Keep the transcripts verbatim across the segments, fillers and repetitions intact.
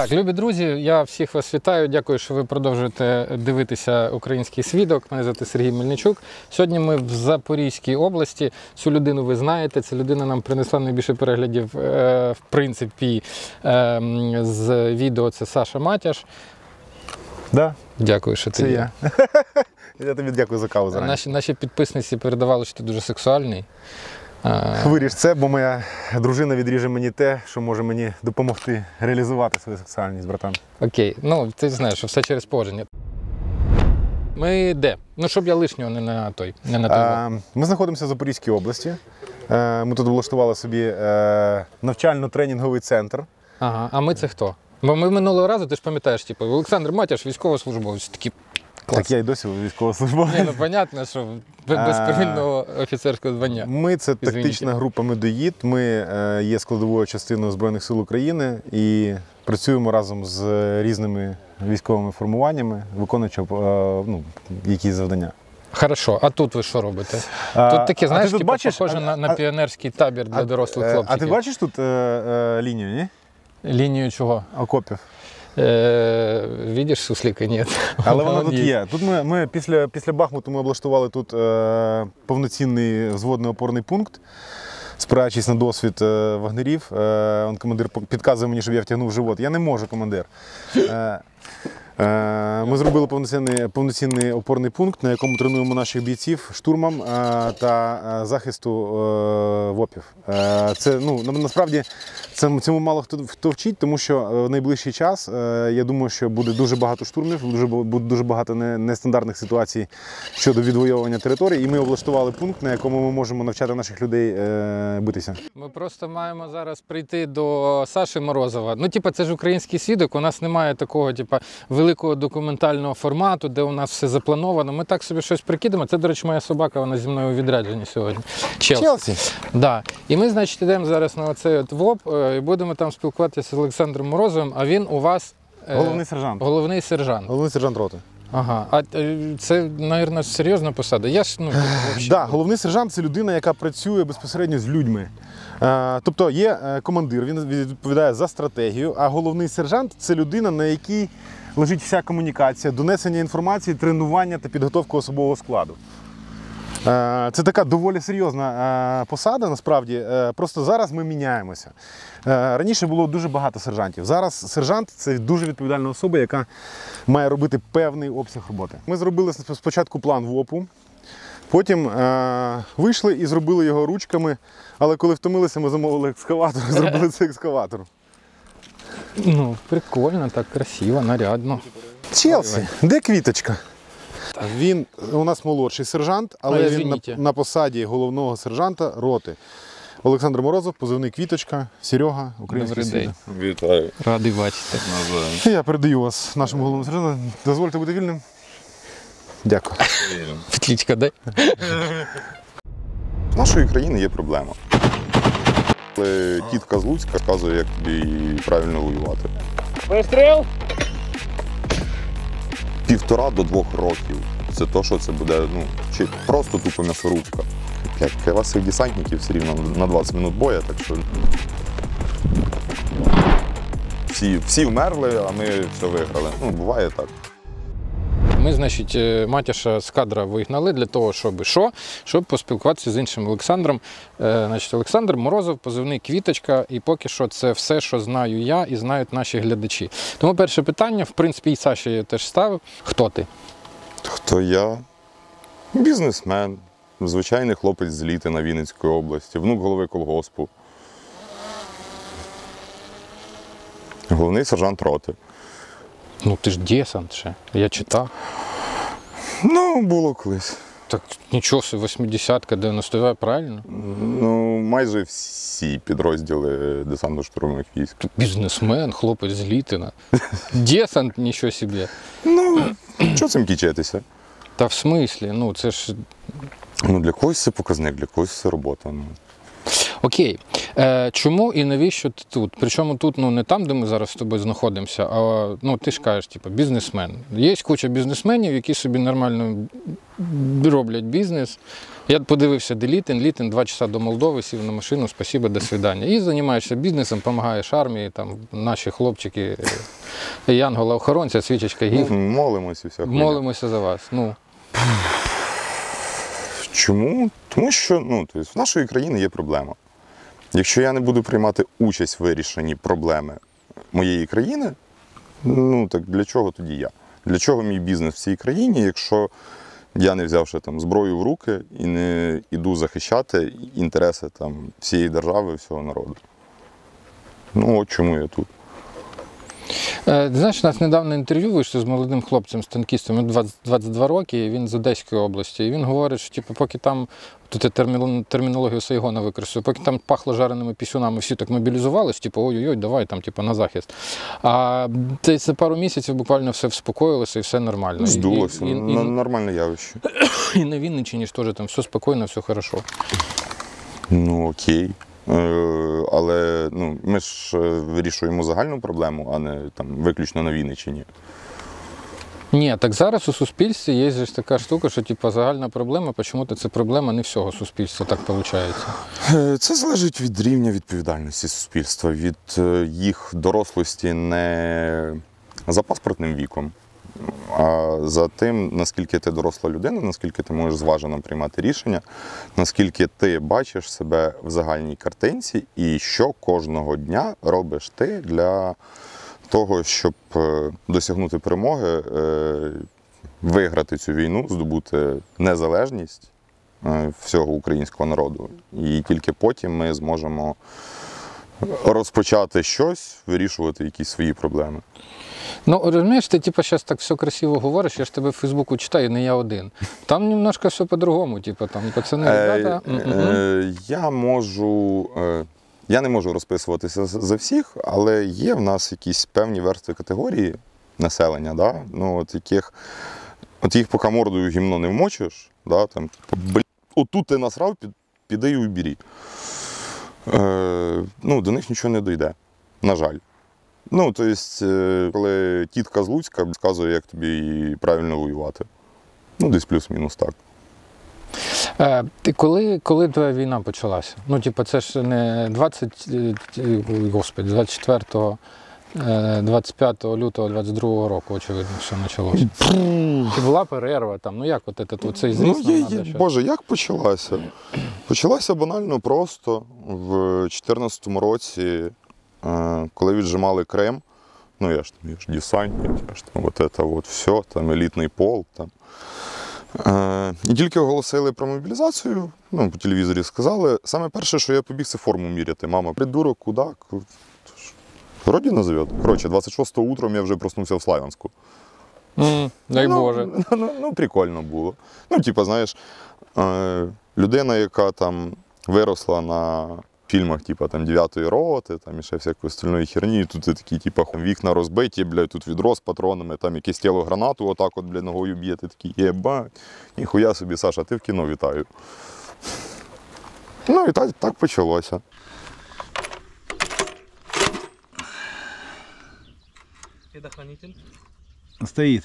Так, любі друзі, я всіх вас вітаю. Дякую, що ви продовжуєте дивитися «Український свідок». Мене звати Сергій Мельничук. Сьогодні ми в Запорізькій області. Цю людину ви знаєте. Ця людина нам принесла найбільше переглядів, в принципі, з відео. Це Саша Матяш. Да. Дякую, що ти це є. я. Я тобі дякую за каву зарані. Наші, наші підписниці передавали, що ти дуже сексуальний. Виріж це, бо моя дружина відріже мені те, що може мені допомогти реалізувати свою сексуальність, братан. Окей, ну ти знаєш, що все через положення. Ми де? Ну, щоб я лишнього не на той, не на той. А, ми знаходимося в Запорізькій області. Ми тут влаштували собі навчально-тренінговий центр. Ага, а ми це хто? Бо ми минулого разу, ти ж пам'ятаєш, типу, Олександр Матяш, військовослужбовець, такі. Клас. Так я і досі військовослужбовець. Ні, ну, понятно, що без первинного офіцерського звання. Ми – це тактична група «Медоїд». Ми є складовою частиною Збройних сил України і працюємо разом з різними військовими формуваннями, виконуючи ну, якісь завдання. Хорошо, а тут ви що робите? А, тут таке, знаєш, типу, бачиш, похоже а, на, на а, піонерський табір для а, дорослих хлопців. А ти бачиш тут е, е, лінію, ні? Лінію чого? Окопів. Е, Видиш, суслика, ні. Але вона тут є. Тут ми, ми після, після Бахмуту ми облаштували тут е, повноцінний взводний опорний пункт, спираючись на досвід е, вагнерів. Е, он, командир підказує мені, щоб я втягнув живот. Я не можу, командир. Е, е, ми зробили повноцінний, повноцінний опорний пункт, на якому тренуємо наших бійців штурмом е, та е, захисту е, вопів. Е, це, ну, насправді, це, цьому мало хто, хто вчить, тому що в найближчий час, е, я думаю, що буде дуже багато штурмів, дуже, буде дуже багато не, нестандартних ситуацій щодо відвоювання територій, і ми облаштували пункт, на якому ми можемо навчати наших людей е, битися. Ми просто маємо зараз прийти до Саші Морозова. Ну, типу, це ж «Український свідок», у нас немає такого, типу, великого документального формату, де у нас все заплановано. Ми так собі щось прикидаємо. Це, до речі, моя собака, вона зі мною у відрядженні сьогодні. Челсі. Челсі. Да. І ми, значить, йдемо зараз на оцей от ВОП і будемо там спілкуватися з Олександром Морозовим, а він у вас... Головний сержант. Головний сержант. Головний сержант роти. Ага. А це, мабуть, серйозна посада? Я ж, ну, взагалі... Да, головний сержант – це людина, яка працює безпосередньо з людьми. Тобто є командир, він відповідає за стратегію, а головний сержант – це людина, на якій лежить вся комунікація, донесення інформації, тренування та підготовка особового складу. Це така доволі серйозна посада, насправді, просто зараз ми міняємося. Раніше було дуже багато сержантів. Зараз сержант – це дуже відповідальна особа, яка має робити певний обсяг роботи. Ми зробили спочатку план ВОПу, потім вийшли і зробили його ручками, але коли втомилися, ми замовили екскаватор і зробили цей екскаватор. Ну, прикольно, так красиво, нарядно. Челсі, де квіточка? Він у нас молодший сержант, але він на, на посаді головного сержанта роти. Олександр Морозов, позивний «Квіточка», Серега, «Український свідок». Вітаю. Радий бачити. Я передаю вас нашому головному сержанту. Дозвольте бути вільним. Дякую. Петличка, дай. В нашої країни є проблема. Але тітка з Луцька казує, як тобі правильно воювати. Вистріл! Півтора до двох років. Це то, що це буде, ну, чи просто тупо м'ясорубка. Блядь, класних десантників все рівно на двадцять минут боя, так що... Всі, всі вмерли, а ми все виграли. Ну, буває так. Ми, значить, Матяша з кадра вигнали для того, щоб що? Щоб поспілкуватися з іншим Олександром. Значить, Олександр Морозов, позивний «Квіточка», і поки що це все, що знаю я і знають наші глядачі. Тому перше питання, в принципі, і Саші я теж ставив. Хто ти? Хто я? Бізнесмен, звичайний хлопець з Літина Вінницької області, внук голови колгоспу. Головний сержант роти. Ну, ти ж десант ще, я читав. Ну, було колись. Так нічого, восьмидесятка, дев'яносто два, правильно? Ну, майже всі підрозділи десантно-штурмових військ. Бізнесмен, хлопець з Літина. Десант, нічого собі. Ну, що цим кічитися? Та в смислі, ну це ж... Ну, для когось це показник, для когось це робота. Ну. Окей. Е, чому і навіщо ти тут? Причому тут ну, не там, де ми зараз з тобою знаходимося, а ну, ти ж кажеш, типу, бізнесмен. Є куча бізнесменів, які собі нормально роблять бізнес. Я подивився, де Літин, Літин два часа до Молдови, сів на машину, спасибо, до свидання. І займаєшся бізнесом, допомагаєш армії, там, наші хлопчики, янгола-охоронця, свічечка гів. Молимося і все. Молимося за вас. Ну. Чому? Тому що ну, тобто, в нашої країни є проблема. Якщо я не буду приймати участь в вирішенні проблеми моєї країни, ну так для чого тоді я? Для чого мій бізнес в цій країні, якщо я не взявши там зброю в руки і не йду захищати інтереси там всієї держави, всього народу? Ну от чому я тут. Е, знаєш, у нас недавно інтерв'ю вийшло з молодим хлопцем, з танкістом, йому двадцять, двадцять два роки, і він з Одеської області. І він говорить, що типу, поки там, тут я термін- термінологію Сайгона використовую, поки там пахло жареними пісюнами, всі так мобілізувалися, типу, ой-ой-ой, давай там, типу, на захист. А це, це пару місяців буквально все вспокоїлося і все нормально. Здулося, І, і, і, і, нормальне явище. і на Вінниччині ж теж там все спокійно, все хорошо. Ну окей. Е, але ну, ми ж е, вирішуємо загальну проблему, а не там, виключно на Вінниччині. Ні, так зараз у суспільстві є ж така штука, що типу, загальна проблема, чому-то це проблема не всього суспільства, так виходить. Е, Це залежить від рівня відповідальності суспільства, від е, їх дорослості не за паспортним віком, а за тим, наскільки ти доросла людина, наскільки ти можеш зважено приймати рішення, наскільки ти бачиш себе в загальній картинці і що кожного дня робиш ти для того, щоб е, досягнути перемоги, е, виграти цю війну, здобути незалежність е, всього українського народу. І тільки потім ми зможемо розпочати щось, вирішувати якісь свої проблеми. Ну, розумієш, ти типу, зараз так все красиво говориш, я ж тебе в Фейсбуку читаю, не я один. Там немножко все по-другому, типу, там пацани, ребята. Е, е, я можу, е, я не можу розписуватися за за всіх, але є в нас якісь певні верстви категорії населення, да? Ну, от яких, от їх поки мордою гімно не вмочиш, да? Там, блін, отут ти насрав, під, піди і убері. Е, ну, до них нічого не дійде, на жаль. Ну, тобто, коли тітка з Луцька сказує, як тобі правильно воювати. Ну, десь плюс-мінус так. Е, ти коли, коли твоя війна почалася? Ну, типу, це ж не двадцять, господи, двадцять четвертого, двадцять п'ятого лютого двадцять другого року, очевидно, все почалося. Чи була перерва там? Ну, як от этот, цей зріст? Ну, є, нам є, надо Боже, як почалася? Почалася банально просто в чотирнадцятому році, коли віджимали Крим. Ну, я ж, я ж десантник, я ж там, от це от все, там, елітний пол. Там. Е, і тільки оголосили про мобілізацію, ну, по телевізорі сказали, саме перше, що я побіг, це форму міряти. Мама, придурок, куди? Вроді назовет. Коротше, двадцять шостого утром я вже проснувся в Славянську. Mm, дай ну, Боже. Ну, ну, ну, прикольно було. Ну, типу, знаєш, е, людина, яка там виросла на фільмах, типу, там, дев'ятої роти, там, і ще всякої остальної херні, і тут такі, типу, вікна розбиті, блядь, тут відро з патронами, там якесь тіло гранату, отак от, блядь, ногою б'є, ти такий, єбать, ніхуя собі, Саша, ти в кіно, вітаю. Ну, і так, так почалося. Предохранитель. Стоит.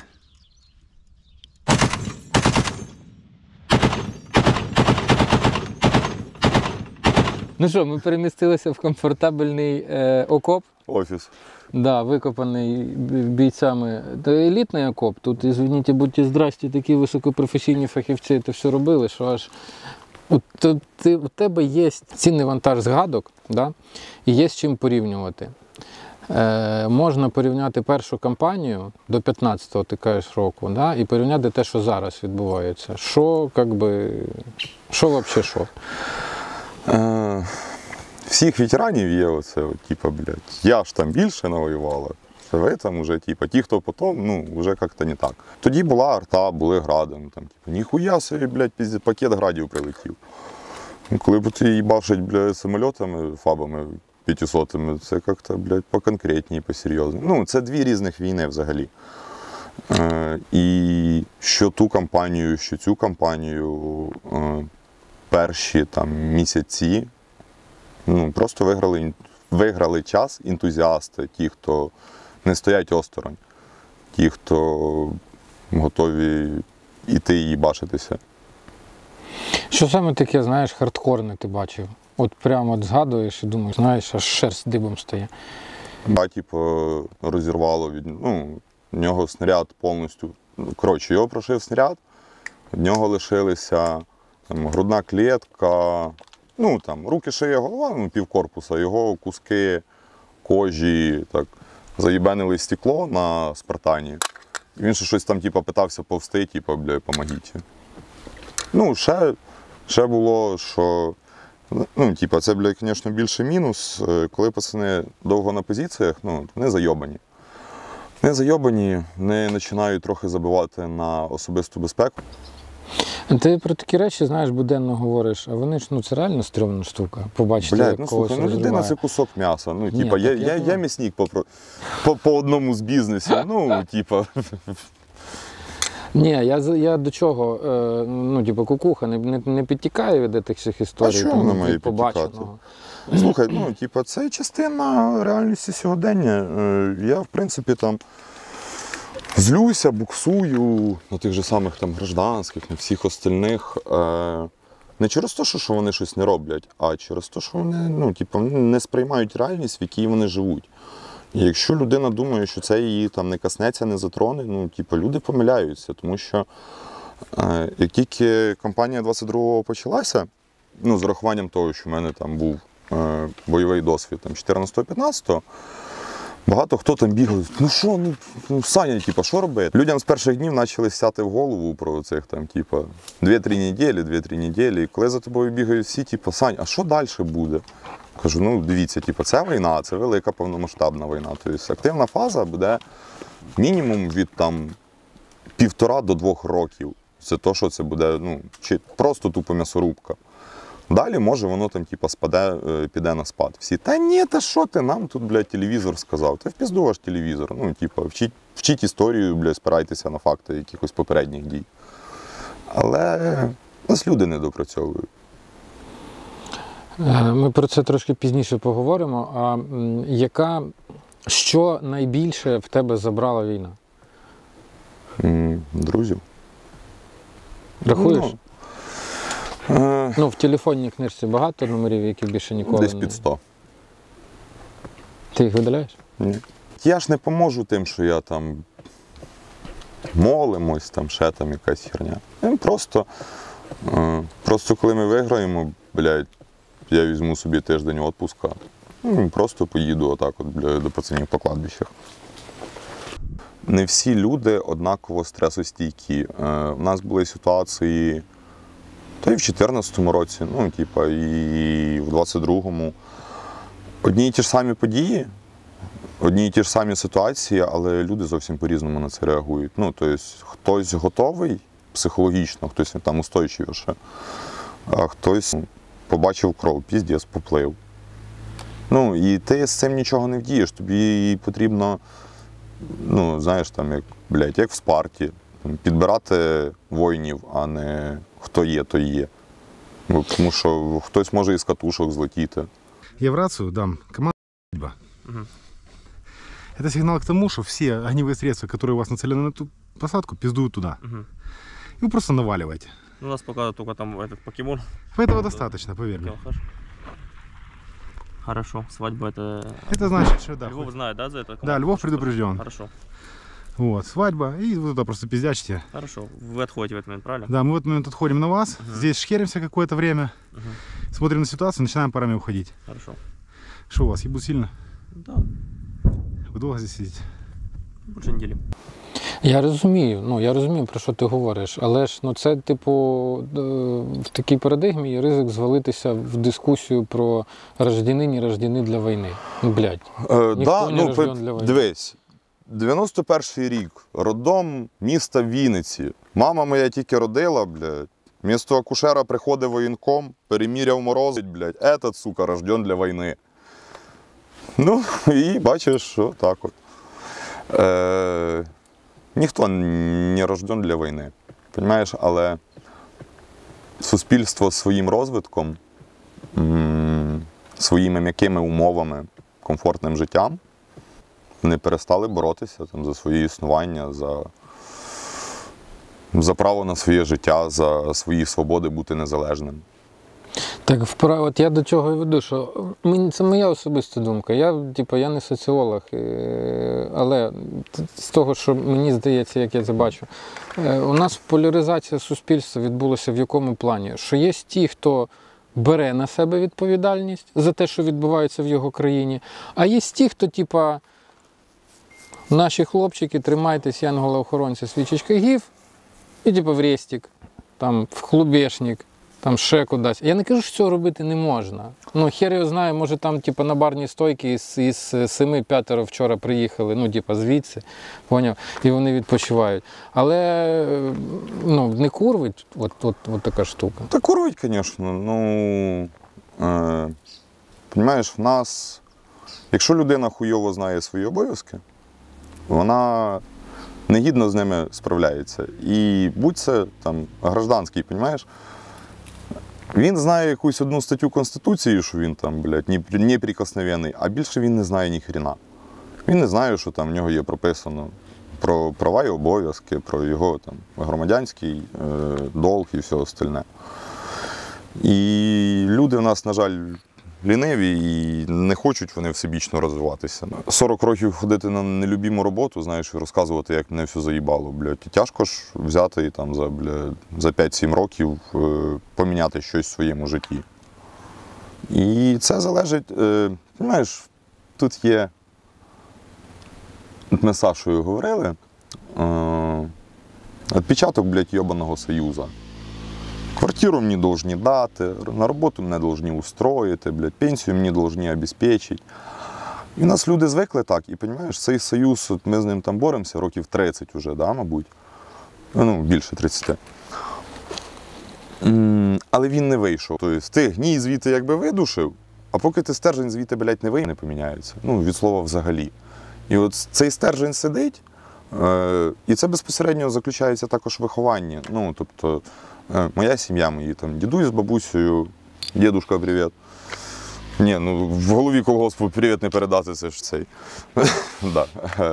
Ну що, ми перемістилися в комфортабельний е, окоп. Офіс. Да, викопаний бійцями. Це елітний окоп. Тут, извините, будьте здрасті, такі високопрофесійні фахівці це все робили, що аж у, то, ти, у тебе є цінний вантаж згадок, да? І є з чим порівнювати. Е, можна порівняти першу кампанію до п'ятнадцятого ти кажеш, року, да? І порівняти те, що зараз відбувається. Що, як би, що взагалі що? Е, всіх ветеранів є оце, от, типа, блядь, я ж там більше навоювала, ви там уже, типа, ті, хто потім, ну, вже як-то не так. Тоді була арта, були гради, ну, там, типа, ніхуя собі, блядь, пізде, пакет градів прилетів. Ну, коли б ти їбашить, блядь, самольотами, фабами п'ятисотими, це як-то, блядь, поконкретніше, посерйозніше. Ну, це дві різних війни взагалі. Е, і що ту кампанію, що цю кампанію, е, перші там місяці Ну, просто виграли, виграли час ентузіасти, ті, хто не стоять осторонь, ті, хто готові йти і бачитися. Що саме таке, знаєш, хардкорне ти бачив? От прямо от згадуєш і думаєш, знаєш, аж шерсть дибом стає. Ба, типу, розірвало від ну, в нього снаряд повністю. Ну, коротше, його прошив снаряд, від нього лишилися там, грудна клітка, ну там, руки, шия, голова, ну, півкорпуса, його куски кожі, так, заїбенили стекло на спартані. І він ще щось там типу, питався повсти, типу, бля, помогіть. Ну, ще, ще було, що ну, типа, це, бля, звісно, більше мінус. Коли пацани довго на позиціях, ну, вони зайобані. Вони зайобані, вони починають трохи забивати на особисту безпеку. Ти про такі речі, знаєш, буденно говориш, а вони ж, ну, це реально стрьомна штука. Побачити, Блядь, як ну когось слухай, ну людина розриває. це кусок м'яса. Ну, Ні, типа, я, так я я, я думаю. м'ясник по, по, по одному з бізнесів. Ну, типа. Ні, я, за- я до чого, е, ну, типу, кукуха не, не, не підтікає від тих всіх історій, чого там, вона від має побаченого. Слухай, ну, типа, це частина реальності сьогодення. Е, Я, в принципі, там злюся, буксую на тих же самих там гражданських, на всіх остальних. Е, Не через те, що вони щось не роблять, а через те, що вони ну, типу, не сприймають реальність, в якій вони живуть. І якщо людина думає, що це її там не коснеться, не затроне, ну, типу, люди помиляються, тому що е, як тільки кампанія двадцять другого почалася, ну, з урахуванням того, що в мене там був е, бойовий досвід там, чотирнадцятого-п'ятнадцятого, багато хто там бігав, ну що, ну, ну Саня, типу, що робити? Людям з перших днів почали сяти в голову про цих там, типу, дві-три неділі, дві-три неділі. І коли за тобою бігають всі, типу, Сань, а що далі буде? Кажу, ну дивіться, типу, це війна, це велика повномасштабна війна. Тобто активна фаза буде мінімум від там півтора до двох років. Це то, що це буде, ну, чи просто тупо м'ясорубка. Далі, може, воно там, типу, спаде, е, піде на спад. Всі, та ні, та що ти, нам тут, блядь, телевізор сказав. Та впізду ваш телевізор. Ну, типу, вчіть, вчіть історію, блядь, спирайтеся на факти якихось попередніх дій. Але нас люди не допрацьовують. Е, Ми про це трошки пізніше поговоримо. А м, яка, що найбільше в тебе забрала війна? М, Друзів. Рахуєш? Ну, е, Ну, в телефонній книжці багато номерів, які більше ніколи десь не... під сто. Ти їх видаляєш? Ні. Я ж не поможу тим, що я там молимось, там ще там якась херня. Я просто, е, просто коли ми виграємо, блядь, я візьму собі тиждень відпуска. Ну, просто поїду отак от, блядь, до пацанів по кладбищах. Не всі люди однаково стресостійкі. Е, у нас були ситуації, та й в чотирнадцятому році, ну, типа, і в двадцять другому. Одні й ті ж самі події, одні й ті ж самі ситуації, але люди зовсім по-різному на це реагують. Ну, тобто, хтось готовий психологічно, хтось там устойчивіше, а хтось побачив кров, піздець, поплив. Ну, і ти з цим нічого не вдієш, тобі потрібно, ну, знаєш, там, як, блядь, як в Спарті, підбирати воїнів, а не хто є, то є. Ну, тому що хтось може із катушок злетіти. Я в рацию дам команду «Судьба». Мгм. Это сигнал к тому, что все огневые средства, которые у вас нацелены на эту посадку, пиздуют туда. Мгм. И вы просто наваливаете. Ну, у нас пока только там этот покемон. Этого достаточно, поверь мне. Келхаш. Хорошо, свадьба это... Это значит, что да. Львов хоть- знает, да, за это? Да, Львов предупрежден. Хорошо, Вот, свадьба, и вы туда просто пиздячите. хорошо. Вы отходите в этот момент, правильно? Да, мы в этот момент отходим на вас, Мгм. здесь шхеримся какое-то время, Мгм. смотрим на ситуацию, начинаем парами уходить. Хорошо. Что у вас, ебут сильно? Да, Вы долго здесь сидите? больше недели. Я розумію, ну я розумію, про що ти говориш, але ж ну це, типу, е, в такій парадигмі є ризик звалитися в дискусію про рождені, не рождені для війни. Ну, блядь. Е, Ніхто да, не ну, рожден пи- для війни. дивись, дев'яносто перший рік, роддом міста Вінниці. Мама моя тільки родила, блядь. Місто акушера приходить воєнком, переміряв мороз, блядь, этот, сука, рожден для війни. Ну, і бачиш, що так от. Е, ніхто не рожден для війни, розумієш, але суспільство своїм розвитком м, своїми м'якими умовами, комфортним життям, не перестали боротися там, за своє існування, за, за право на своє життя, за свої свободи бути незалежним. Так, вправ... от я до чого і веду, що мені- це моя особиста думка. Я, типу, я не соціолог, е, але з того, що мені здається, як я це бачу, е, у нас поляризація суспільства відбулася в якому плані? Що є ті, хто бере на себе відповідальність за те, що відбувається в його країні, а є ті, хто, типа, наші хлопчики, тримайтесь, янгола-охоронця, свічечка гів, і типу в рестик, там, в клубешник, там ще кудись. Я не кажу, що цього робити не можна. Ну, хер його знає, може там типу, на барній стойці із, із семи п'ятеро вчора приїхали, ну, типу, звідси, поняв, і вони відпочивають. Але ну, не курвить от, от, от така штука. Та курить, звісно. Ну, е, понімаєш, в нас, якщо людина хуйово знає свої обов'язки, вона негідно з ними справляється. І будь це там гражданський, понімаєш, він знає якусь одну статтю Конституції, що він там, блядь, неприкосновенний, а більше він не знає ні хрена. Він не знає, що там в нього є прописано про права і обов'язки, про його там громадянський е, долг і все остальне. І люди в нас, на жаль, ліниві і не хочуть вони всебічно розвиватися. сорок років ходити на нелюбіму роботу, знаєш, і розказувати, як мене все заїбало, блядь. І тяжко ж взяти і там за, блядь, за п'ять-сім років е, поміняти щось в своєму житті. І це залежить, е, розумієш, тут є, от ми з Сашою говорили, е, відпечаток, блядь, йобаного Союзу. Квартиру мені должны дати, на роботу мене должны устроїти, блядь, пенсію мені должны обезпечити. І в нас люди звикли так, і розумієш, цей союз, от ми з ним там боремося років тридцять вже, да, мабуть, ну, більше тридцяти. Але він не вийшов. Тобто ти гній звідти якби видушив, а поки ти стержень звідти, блядь, не вийде, не поміняється. Ну, від слова взагалі. І от цей стержень сидить, е- і це безпосередньо заключається також в вихованні. Ну, тобто, моя сім'я, мої там дідусь з бабусею, дідушка, привіт. Ні, ну в голові колгоспу привіт не передати, це ж цей. Да.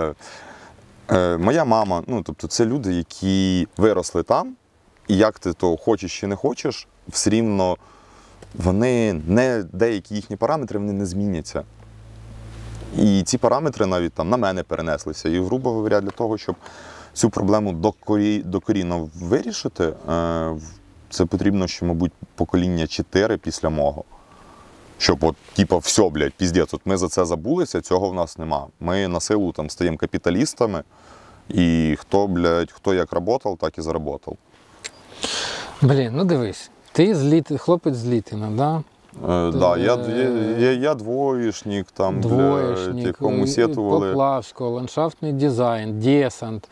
Моя мама, ну тобто це люди, які виросли там, і як ти то хочеш чи не хочеш, все рівно вони не, деякі їхні параметри вони не зміняться. І ці параметри навіть там на мене перенеслися. І, грубо говоря, для того, щоб цю проблему докорі, докорінно вирішити, це потрібно ще, мабуть, покоління чотири після мого. Щоб от, типа, все, блядь, піздець, от ми за це забулися, цього в нас нема. Ми на силу там стаємо капіталістами, і хто, блядь, хто як працював, так і заробив. Блін, ну дивись, ти з Літи, хлопець з Літина, да? Е, да, я, я, я, я двоєшник, там, Двоєшник, блядь, якому сетували. Поплавського, ландшафтний дизайн, десант.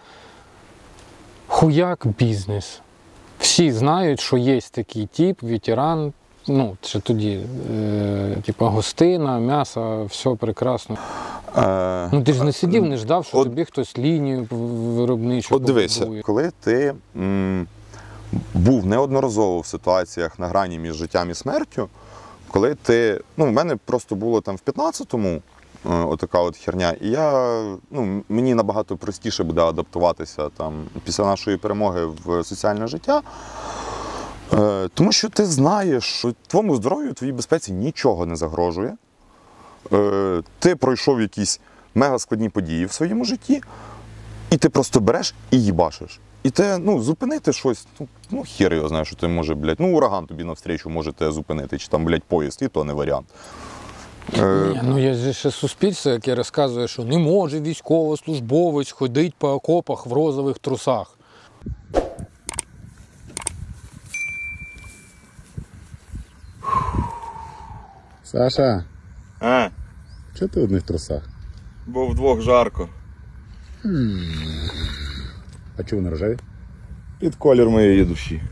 Хуяк бізнес. Всі знають, що є такий тип, ветеран, ну, це тоді, е, типу, гостина, м'ясо, все прекрасно. Е, Ну, ти ж не сидів, не ждав, що от, тобі хтось лінію виробничу От дивися, побудує. коли ти м, був неодноразово в ситуаціях на грані між життям і смертю, коли ти, ну, в мене просто було там в п'ятнадцятому е, отака от херня, і я, ну, мені набагато простіше буде адаптуватися там після нашої перемоги в соціальне життя, е, тому що ти знаєш, що твоєму здоров'ю, твоїй безпеці нічого не загрожує. Е, ти пройшов якісь мегаскладні події в своєму житті, і ти просто береш і їбашиш. І те, ну, зупинити щось, ну, ну хер його знає, що ти може, блядь, ну, ураган тобі навстрічу може тебе зупинити, чи там, блядь, поїзд, і то не варіант. Ні, ну є ж ще суспільство, яке розказує, що не може військовослужбовець ходити по окопах в розових трусах. Саша, А, чого ти в одних трусах? бо вдвох жарко. А чого вони рожеві? Під колір моєї душі.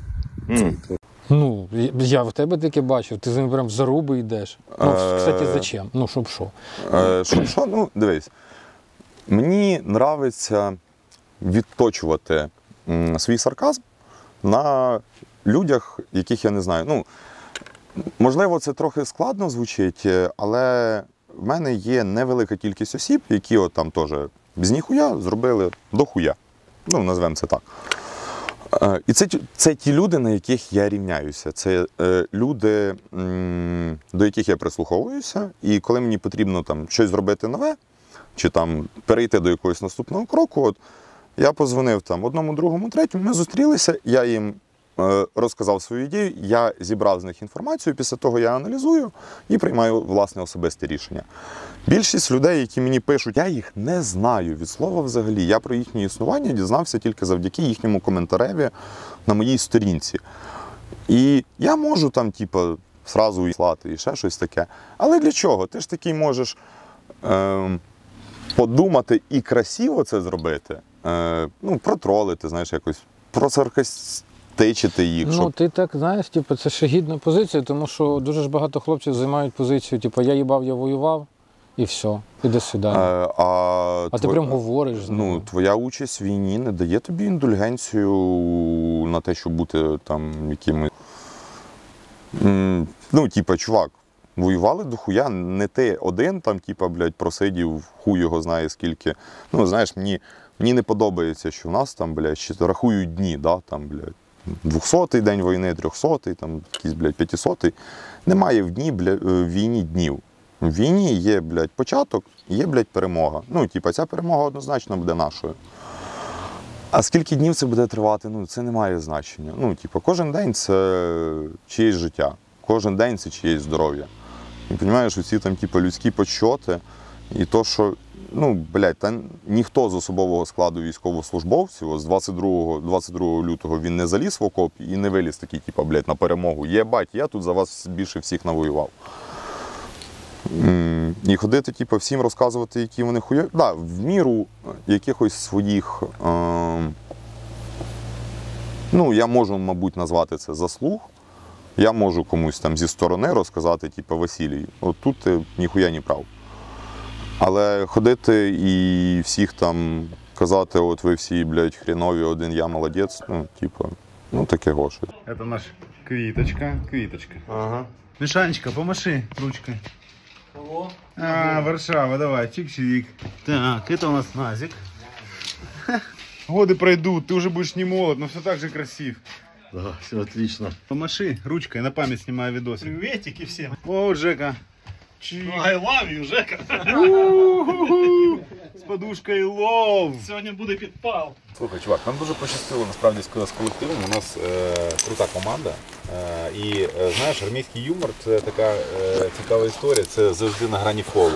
Ну, я в тебе таке бачив, ти з ним прям в заруби йдеш. Ну, кстати, зачем? Ну, щоб що? Е, що, що? Ну, дивись. Мені подобається відточувати м, свій сарказм на людях, яких я не знаю. Ну, Можливо, це трохи складно звучить, але в мене є невелика кількість осіб, які от там теж з ніхуя зробили до хуя. Ну, назвемо це так. Е, І це, ті- це ті люди, на яких я рівняюся. Це е, люди, м, до яких я прислуховуюся, і коли мені потрібно там щось зробити нове, чи там перейти до якогось наступного кроку, от, я позвонив там одному, другому, третьому, ми зустрілися, я їм е, розказав свою ідею, я зібрав з них інформацію, після того я аналізую і приймаю власне особисте рішення. Більшість людей, які мені пишуть, я їх не знаю від слова взагалі. Я про їхнє існування дізнався тільки завдяки їхньому коментареві на моїй сторінці. І я можу там, типу, зразу і слати і ще щось таке. Але для чого? Ти ж такий можеш е, подумати і красиво це зробити, е, ну, протролити, знаєш, якось, просаркастичити їх. Ну, щоб... ти так знаєш, типу, це ще гідна позиція, тому що дуже ж багато хлопців займають позицію, типу, я їбав, я воював, і все, іди сюди. Е, а а ти тво- прям говориш з ними. Ну, твоя участь в війні не дає тобі індульгенцію на те, щоб бути там якимось. М, Ну, типа, чувак, воювали до хуя, не ти один там, типа, блядь, просидів, хуй його знає скільки. Ну, знаєш, мені, мені не подобається, що в нас там, блядь, ще рахують дні, да, там, блядь, двохсотий день війни, трьохсотий, там, якийсь, блядь, п'ятисотий. Немає в дні, блядь, в війні днів. В війні є, блядь, початок, є, блядь, перемога. Ну, типа, ця перемога однозначно буде нашою. А скільки днів це буде тривати, ну, це не має значення. Ну, типа, кожен день це чиєсь життя, кожен день це чиєсь здоров'я. І розумієш, оці там, типа, людські почоти, і то, що, ну, блядь, та ніхто з особового складу військовослужбовців, з двадцять другого, двадцять другого лютого він не заліз в окоп і не виліз такий, типа, блядь, на перемогу. Єбать, я тут за вас більше всіх навоював. М, І ходити, типу, всім розказувати, які вони хуя. Так, да, в міру якихось своїх, е... ну, я можу, мабуть, назвати це заслуг. Я можу комусь там зі сторони розказати, типу, Василій, от тут ти ніхуя не прав. Але ходити і всіх там казати, от ви всі, блядь, хрінові, один я молодець, ну, типу, ну, таке гоше. Это наш Квиточка, Квиточка. Ага. Мишанечка, помаши ручкой. А, Варшава, давай, чик-чик. Так, это у нас Назик. Годы пройдут, ты уже будешь не молод, но все так же красив. Да, все отлично. Помаши ручкой, на память снимаю видосик. Приветики всем. О, Жека. Чик. I love you, Жека. У-ху-ху. З подушкою лов. Сьогодні буде підпал. Слухай, чувак, нам дуже пощастило насправді з з колективом. У нас е, крута команда. Е, і е, знаєш, армійський юмор це така е, цікава історія, це завжди на грані фолу.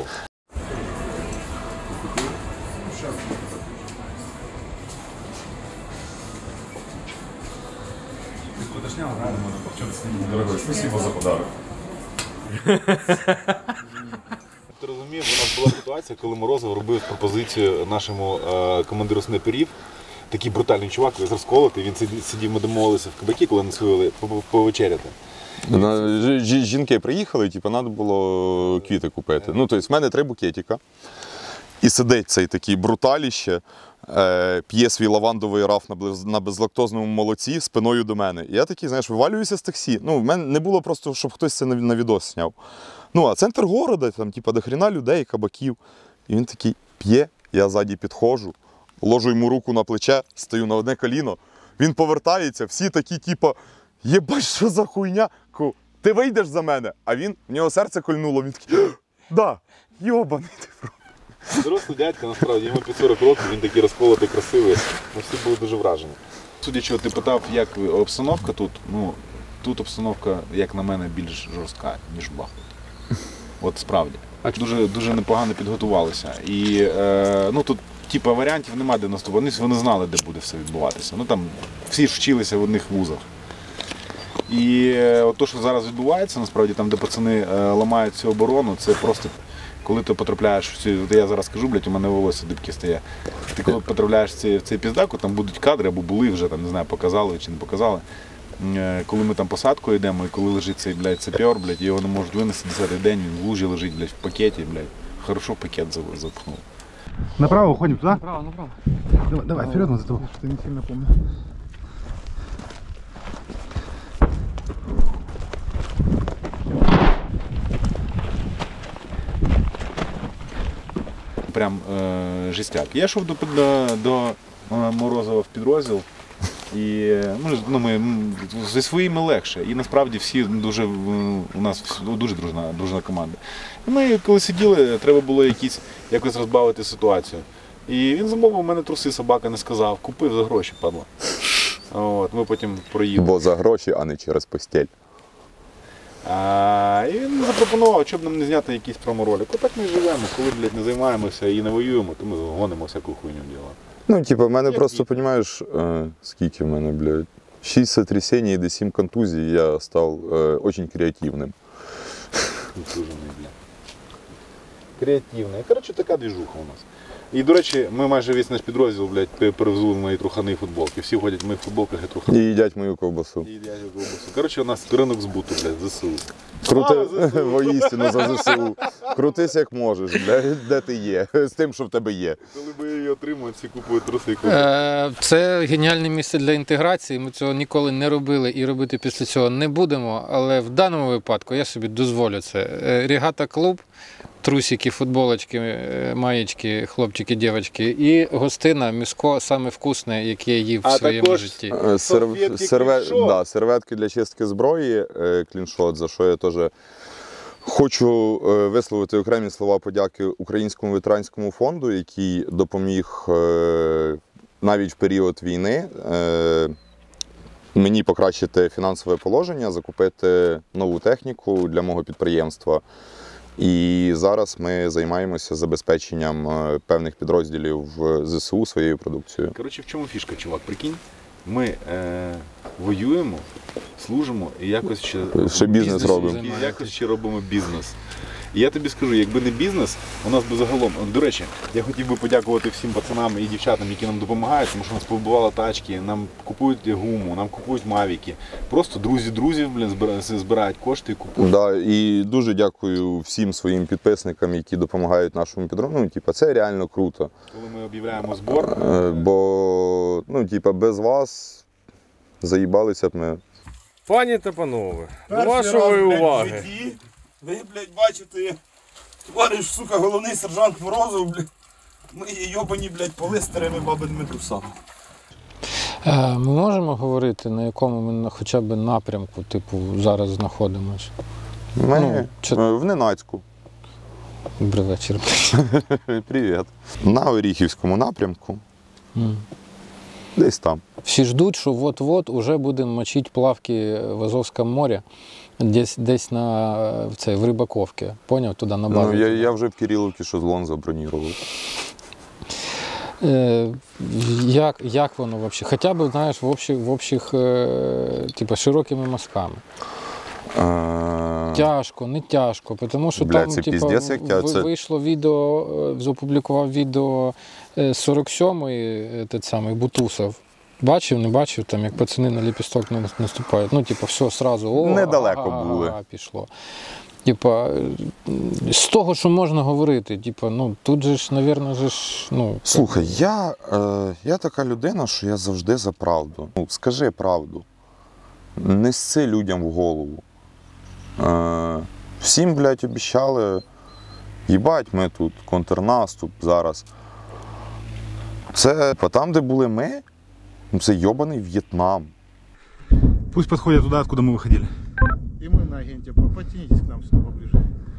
Ти розумієш, у нас була ситуація, коли Морозов робив пропозицію нашому е, командиру снайперів. Такий брутальний чувак, весь розколотий, він сидів, сидів, ми домовилися в кабакі, коли нас вивели по- повечеряти. На- жі- жі- Жінки приїхали, типу, треба було квіти купити. Ну, тобто, в мене три букетика. І сидить цей такий бруталіще, е, п'є свій лавандовий раф на, без- на безлактозному молоці спиною до мене. І я такий, знаєш, вивалююся з таксі. Ну, в мене не було просто, щоб хтось це на, на відос зняв. Ну, а центр города, там, типу, до хрена людей, кабаків. І він такий п'є, я ззаді підходжу, ложу йому руку на плече, стою на одне коліно. Він повертається, всі такі, типу, єбать, що за хуйня? Ку, ти вийдеш за мене? А він, в нього серце кольнуло, він такий, да, йобаний ти в рот. Дорослий дядька, насправді, йому під сорок років, він такий розколотий, красивий. Ми всі були дуже вражені. Судячи, ти питав, як обстановка тут, ну, тут обстановка, як на мене, більш жорстка, ніж в Бахмуті. От справді. Дуже, дуже непогано підготувалися. І, е, ну, тут, типу, варіантів немає, де наступати. Вони, вони знали, де буде все відбуватися. Ну, там, всі ж вчилися в одних вузах. І е, от то, що зараз відбувається, насправді, там, де пацани е, ламають цю оборону, це просто, коли ти потрапляєш в цю, от я зараз кажу, блядь, у мене волосся дибки стає. Ти коли потрапляєш в цей, в цей піздаку, там будуть кадри, або були вже, там, не знаю, показали чи не показали. Е, Коли ми там посадкою йдемо, і коли лежить цей, блядь, сапер, блядь, його не можуть винести десятий день, він в лужі лежить, блядь, в пакеті, блядь. Хорошо в пакет за- запхнув. Направо уходим туда? Направо, направо. Давай, давай вперед, на зато, что не сильно помню. прям е, жестяк. Я йшов до, до, до е, Морозова в підрозділ, і ну, ну, ми м, зі своїми легше. І насправді всі дуже, м, у нас всі- дуже дружна, дружна команда. І ми коли сиділи, треба було якісь, якось розбавити ситуацію. І він замовив, у мене труси собака не сказав, купив за гроші, падла. От, ми потім проїхали. Бо за гроші, а не через постіль. А, і він запропонував, щоб нам не зняти якийсь проморолик. Отак ми і живемо, коли, блядь, не займаємося і не воюємо, то ми гонимо всяку хуйню діла. Ну, типу, в мене Як просто, діти. розумієш, е, скільки в мене, блядь, шість сотрясений і сім контузій, я став е, дуже креативним. Відсужений, бля. Креативний. Коротше, така двіжуха у нас. І, до речі, ми майже весь наш підрозділ, блядь, пе- перевзули в мої трухани і футболки. Всі ходять в моїх футболках і І трухани. їдять мою ковбасу. І їдять ковбасу. Коротше, у нас ринок збуту, блядь, ЗСУ. Крути Слава ЗСУ! воістину за ЗСУ. Крутись як можеш, блядь, де ти є, з тим, що в тебе є. Коли ми її отримують, всі купують труси і ковбасу. Е, Це геніальне місце для інтеграції. Ми цього ніколи не робили і робити після цього не будемо. Але в даному випадку я собі дозволю це. Е, Регата клуб, трусики, футболочки, е, маєчки, хлопчики, дівчатки і гостина місько саме вкусне, яке я їв в А своєму також- житті. Е, Серв... Салфетки, Серве... кліншот. Да, серветки для чистки зброї, е, кліншот, за що я теж хочу е, висловити окремі слова подяки Українському ветеранському фонду, який допоміг е, навіть в період війни е, мені покращити фінансове положення, закупити нову техніку для мого підприємства. І зараз ми займаємося забезпеченням е, певних підрозділів в ЗСУ своєю продукцією. Коротше, в чому фішка, чувак? Прикинь, ми е, воюємо, служимо і якось ще, Ще бізнес робимо. І якось ще робимо бізнес. І я тобі скажу, якби не бізнес, у нас би загалом. До речі, я хотів би подякувати всім пацанам і дівчатам, які нам допомагають, тому що нас побували тачки, нам купують гуму, нам купують мавіки. Просто друзі друзів, блін, збирають, збирають кошти і купують. Да, і дуже дякую всім своїм підписникам, які допомагають нашому підрозділу. Ну, типа, це реально круто. Коли ми об'являємо збор, Е, Бо, ну, типа, без вас заїбалися б ми. Пані та панове, до Перший вашої раз, блядь, в уваги. житті ви, блядь, бачите, товариш, сука, головний сержант Морозов, блядь, ми є йобані, блядь, поли старими бабиними трусами. Е, Ми можемо говорити, на якому ми на- хоча б напрямку, типу, зараз знаходимося? Ми Ну, чи- е, в Ненацьку. Добрий вечір. Привіт. На Оріхівському напрямку. М. Десь там. Всі ждуть, що от-от уже будемо мочити плавки в Азовському морі, десь, десь на в цей, в Рибаковці. Поняв? Туди на базу. Ну, я, я вже в Кирилівці шезлон забронірував. Е, як, як воно взагалі? Хоча б, знаєш, в общих, в общих е, типу, широкими мазками. Е, Тяжко, не тяжко, тому що Бля, там це типу, піздець, як тя- ви- це- вийшло відео, е, запублікував відео е, сорок сьомої е, той самий Бутусов. Бачив, не бачив, там, як пацани на ліпісток на- наступають. Ну, типу, все, сразу, о, Недалеко ага, були. ага, пішло. Типа, е, з того, що можна говорити, типа, ну, тут же ж, мабуть, же ж, ну, Слухай, я, е, я така людина, що я завжди за правду. Ну, скажи правду. Не сси людям в голову. Е, всім, блядь, обіцяли, їбать, ми тут, контрнаступ зараз. Це там, де були ми, ну, це йобаний В'єтнам. Пусть подходят туда, откуда мы выходили. И мы на агенте. Потянитесь к нам сюда поближе.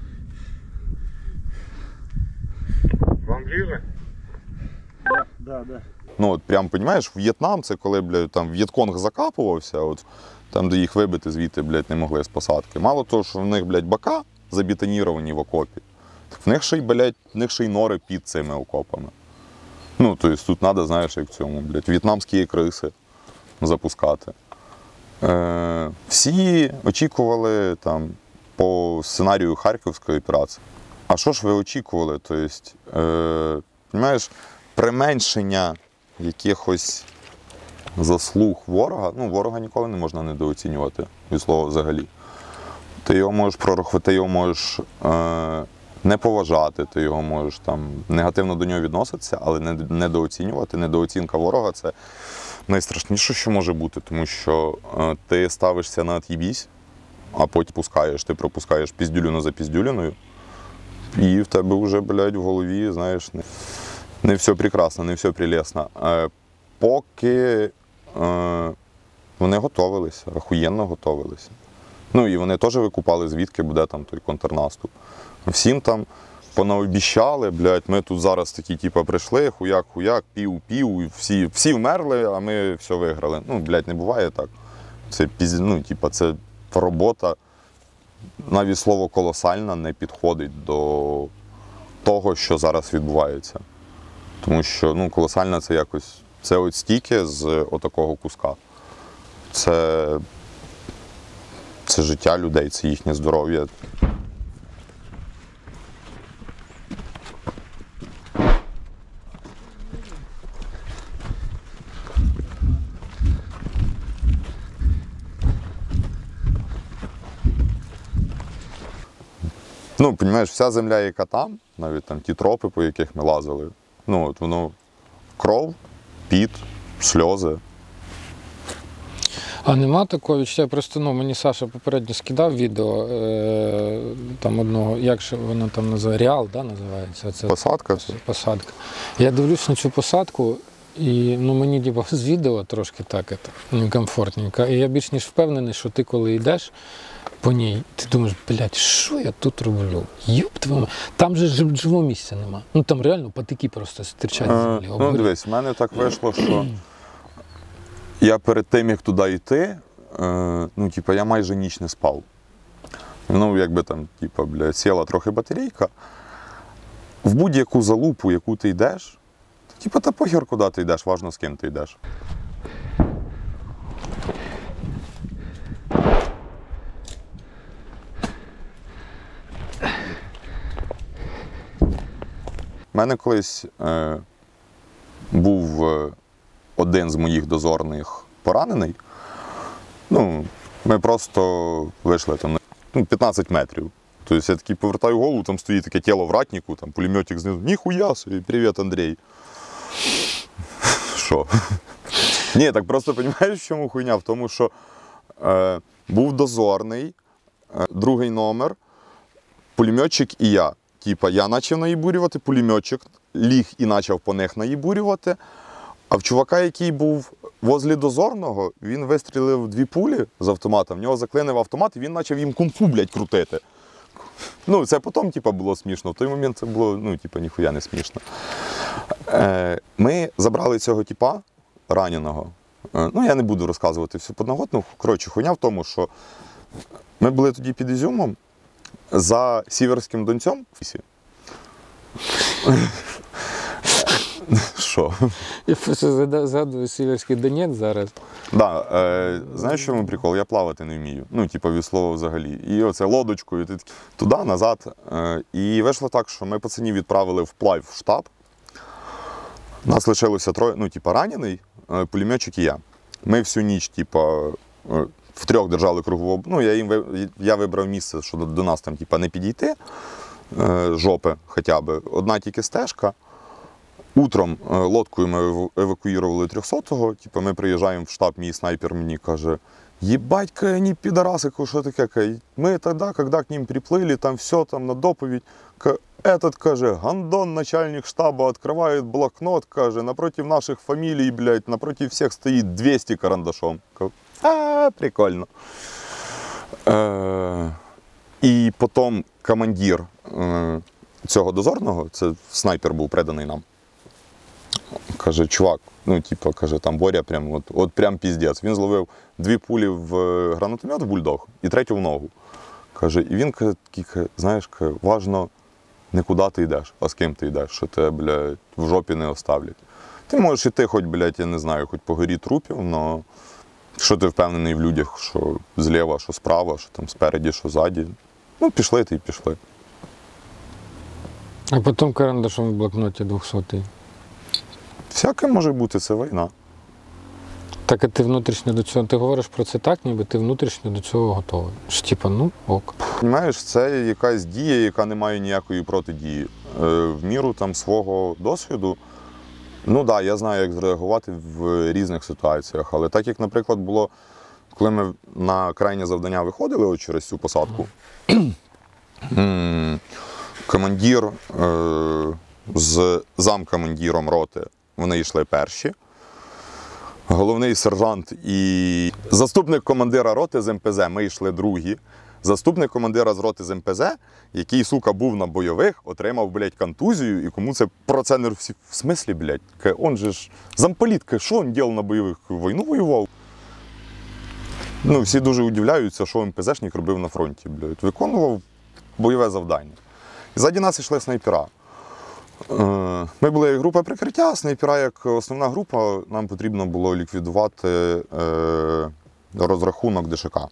Да, да. Ну, от прям, розумієш, В'єтнам це коли, блядь, там В'єтконг закапувався, от, там, де їх вибити звідти, блядь, не могли з посадки. Мало того, що в них, блядь, бока забетоніровані в окопі, так в них ще й, блядь, в них ще й нори під цими окопами. Ну, тобто тут треба, знаєш, як в цьому, блядь, в'єтнамські криси запускати. Е, всі очікували там по сценарію Харківської операції. А що ж ви очікували? Тобто, е, розумієш, применшення якихось заслуг ворога, ну, ворога ніколи не можна недооцінювати, від слова взагалі. Ти його можеш прорахувати, ти його можеш е, не поважати, ти його можеш там негативно до нього відноситися, але не недооцінювати. Недооцінка ворога – це найстрашніше, що може бути, тому що е, ти ставишся на от'їбісь, а потім пускаєш, ти пропускаєш піздюліну за піздюліною, і в тебе вже, блядь, в голові, знаєш, не, не все прекрасно, не все прелесно. Е, поки е, вони готовилися, охуєнно готовилися. Ну і вони теж викупали, звідки буде там той контрнаступ. Всім там понаобіщали, блядь, ми тут зараз такі, типу, прийшли, хуяк-хуяк, пів-пів, і всі, всі вмерли, а ми все виграли. Ну, блядь, не буває так. Це, ну, типу, це робота, навіть слово колосальна не підходить до того, що зараз відбувається. Тому що, ну, колосальна це якось, це от стільки з отакого куска. Це, це життя людей, це їхнє здоров'я. Ну, розумієш, вся земля, яка там, навіть там ті тропи, по яких ми лазили, ну, от воно кров, піт, сльози. А нема такого відчуття, просто ну, мені Саша попередньо скидав відео е, там одного, як же воно там називає, Реал, да, називається? Це Посадка. Посадка. Я дивлюсь на цю посадку, і ну, мені типу, з відео трошки так это, некомфортненько. І я більш ніж впевнений, що ти коли йдеш по ній, ти думаєш, блядь, що я тут роблю? Юб твою. Там же жив- живого місця нема. Ну там реально патики просто стирчать з землі. Ну, дивись, в мене так вийшло, що я перед тим, як туди йти, е, ну, типу, я майже ніч не спав. Ну, якби там, типу, блядь, сіла трохи батарейка. В будь-яку залупу, яку ти йдеш, то, типу, та похер, куди ти йдеш, важно, з ким ти йдеш. У мене колись е, був е, один з моїх дозорних поранений. Ну, ми просто вийшли там на ну, п'ятнадцять метрів. Тобто я такий повертаю голову, там стоїть таке тіло в ратнику, там пулеметик знизу. Ніхуя собі, привіт, Андрій. Що? Ні, так просто розумієш, в чому хуйня? В тому, що е, був дозорний, е, другий номер, пулеметчик і я. Типа, я почав наїбурювати, пулеметчик ліг і почав по них наїбурювати. А в чувака, який був возле дозорного, він вистрілив дві пулі з автомата, в нього заклинив автомат, і він почав їм кунг-фу, блядь, крутити. Ну, це потім, типа, було смішно. В той момент це було, ну, типа, ніхуя не смішно. Е, ми забрали цього типа, раненого. Е, ну, я не буду розказувати всю подноготну. Коротше, хуйня в тому, що ми були тоді під Ізюмом, за Сіверським Донцем. Що? Я просто згадую Сіверський Донець зараз. Да, е, знаєш, що мій прикол? Я плавати не вмію. Ну, типу, від слова взагалі. І оце лодочкою, ти такий, туди, назад. Е, і вийшло так, що ми пацанів відправили вплавь в штаб. Нас лишилося троє, ну, типу, ранений, е, пулеметчик і я. Ми всю ніч, типу, е, втрьох держали кругову. Ну, я їм ви- я вибрав місце, що до, до нас там, типу, не підійти, е, жопи хоча б. Одна тільки стежка. Утром е, лодкою ми еву- евакуювали трьохсотого, типу, ми приїжджаємо в штаб, мій снайпер мені каже, єбать, ка, они пидорасы, ка, що таке, ка, ми тоді, коли к ним приплили, там все, там на доповідь, ка, этот, каже, гандон, начальник штаба, відкриває блокнот, каже, напротив наших фамілій, блядь, напротив всіх стоїть двісті карандашом. Ка, а, прикольно. Е, і потім командир е, цього дозорного, це снайпер був преданий нам, каже, чувак, ну, типу, каже, там Боря прям, от, от прям піздець. Він зловив дві пулі в гранатомет в бульдог і третю в ногу. Каже, і він каже, такий, каже, знаєш, каже, важно не куди ти йдеш, а з ким ти йдеш, що тебе, блядь, в жопі не оставлять. Ти можеш іти, хоч, блядь, я не знаю, хоч по горі трупів, але що ти впевнений в людях, що зліва, що справа, що там спереді, що ззаді. Ну, пішли ти і пішли. А потім карандашом в блокноті двохсотий. Всяке може бути, це війна. Так, а ти внутрішньо до цього, ти говориш про це так, ніби ти внутрішньо до цього готовий. Що, типа, ну, ок. Розумієш, це якась дія, яка не має ніякої протидії. Е, в міру там свого досвіду, ну так, да, я знаю, як зреагувати в різних ситуаціях, але так, як, наприклад, було, коли ми на крайнє завдання виходили от через цю посадку, командир е, з замкомандиром роти, вони йшли перші. Головний сержант і заступник командира роти з ем пе зет, ми йшли другі. Заступник командира з роти з ем пе зет, який, сука, був на бойових, отримав, блядь, контузію, і кому це про це не всі в смислі, блядь, он же ж замполіт, що він робив на бойових? Війну воював. Ну, всі дуже удивляються, що ем пе зешник робив на фронті, блядь. Виконував бойове завдання. І ззаді нас йшли снайпера. Ми були як група прикриття, снайпера як основна група, нам потрібно було ліквідувати е, розрахунок де ше ка.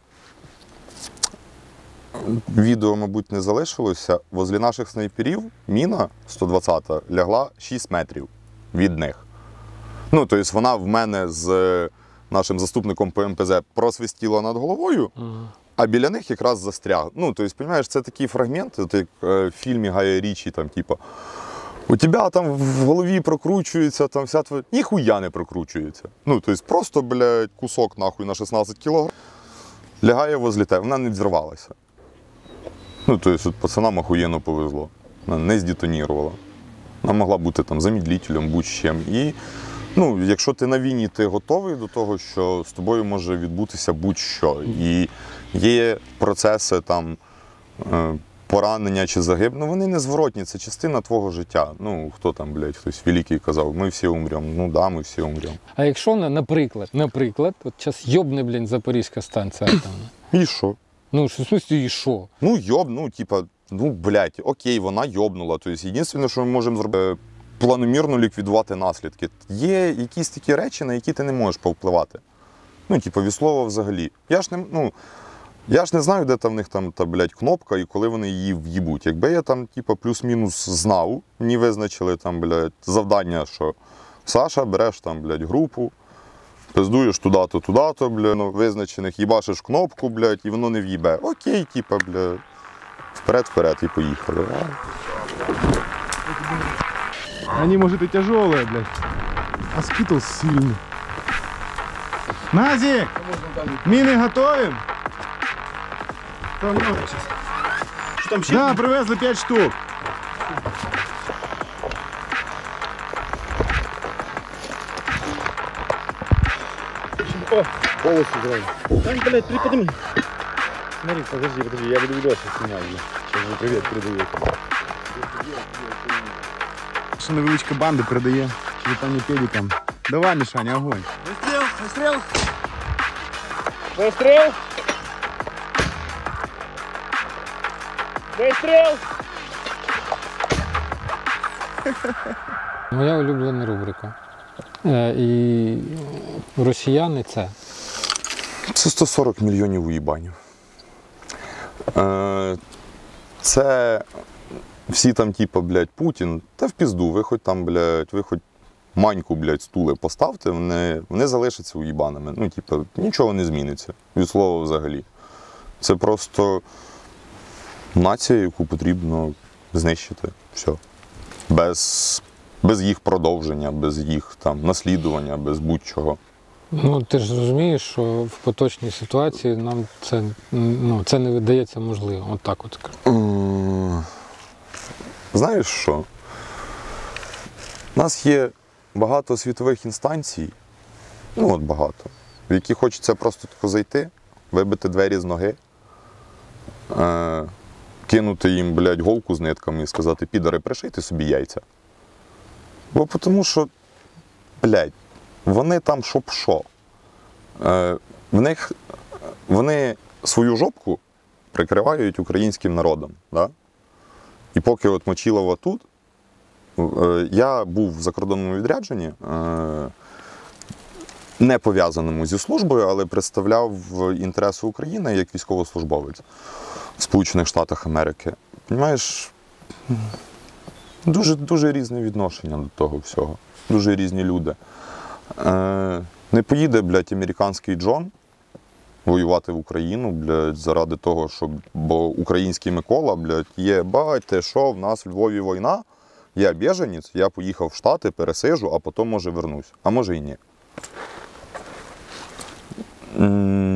Відео, мабуть, не залишилося. Возле наших снайперів міна сто двадцята лягла шість метрів від них. Ну, тобто вона в мене з нашим заступником по ем пе зет просвистіла над головою, uh-huh. а біля них якраз застряг. Ну, тобто, розумієш, це такі фрагменти, як в фільмі Гая Річі, там, типу, у тебе там в голові прокручується, там вся твоя... Ніхуя не прокручується. Ну, тобто, просто, блядь, кусок, нахуй, на шістнадцять кілограм лягає возле тебе, вона не взірвалася. Ну, тобто, пацанам охуєнно повезло. Вона не здетонірувала. Вона могла бути там замедлителем, будь-чим. І, ну, якщо ти на війні, ти готовий до того, що з тобою може відбутися будь-що. І є процеси там поранення чи загиб, ну вони незворотні, це частина твого життя. Ну, хто там, блядь, хтось великий казав, ми всі умремо. Ну да, ми всі умремо. А якщо, наприклад, наприклад, от зараз йобне, блін, Запорізька станція атомна. І що? Ну, що, в смысле, і що? Ну, йоб, ну, типа, ну, блядь, окей, вона йобнула. Тобто, єдине, що ми можемо зробити, планомірно ліквідувати наслідки. Є якісь такі речі, на які ти не можеш повпливати. Ну, типу, від слова взагалі. Я ж не, ну, я ж не знаю, де там в них там, та, блядь, кнопка і коли вони її в'їбуть. Якби я там, типу, плюс-мінус знав, мені визначили там, блядь, завдання, що Саша, береш там, блядь, групу, пиздуєш туди-то, туди-то, блядь, ну, визначених, їбашиш кнопку, блядь, і воно не в'їбе. Окей, типу, блядь, вперед-вперед і поїхали. Они, может, и тяжелые, блядь. А скитлс сильный. Назик! Мины готовим? Там много сейчас. Что там щит? Да, привезли пять штук. О, полностью сразу. Там, блядь, приподними. Смотри, подожди, подожди, я буду видос снимать. Сейчас же привет передаю. Що невеличка банда передає вітання педикам. Давай, Мішаня, огонь. Выстрел, выстрел. Выстрел. Выстрел. Моя улюблена рубрика. Е, і росіяни це. Це сто сорок мільйонів уїбанів. Е, це всі там, типу, блядь, Путін, та в пізду, ви хоч там, блядь, ви хоч маньку, блядь, стули поставте, вони, вони залишаться уїбанами. Ну, типу, нічого не зміниться. Від слова взагалі. Це просто нація, яку потрібно знищити. Все. Без, без їх продовження, без їх там наслідування, без будь-чого. Ну, ти ж розумієш, що в поточній ситуації нам це, ну, це не видається можливим. От так от скажу. Знаєш що? У нас є багато світових інстанцій, ну от багато, в які хочеться просто тако зайти, вибити двері з ноги, е- кинути їм, блядь, голку з нитками і сказати, підари, пришийте собі яйця. Бо тому що, блядь, вони там щоб що. Е- в них, вони свою жопку прикривають українським народом, да? І поки от Мочилова тут, я був в закордонному відрядженні, не пов'язаному зі службою, але представляв інтереси України як військовослужбовець в Сполучених Штатах Америки. Понімаєш, дуже, дуже різне відношення до того всього, дуже різні люди. Не поїде, блядь, американський Джон воювати в Україну, блядь, заради того, щоб, бо український Микола, блядь, є, бать, те що, в нас в Львові війна, я біженець, я поїхав в Штати, пересижу, а потім, може, вернусь. А може і ні.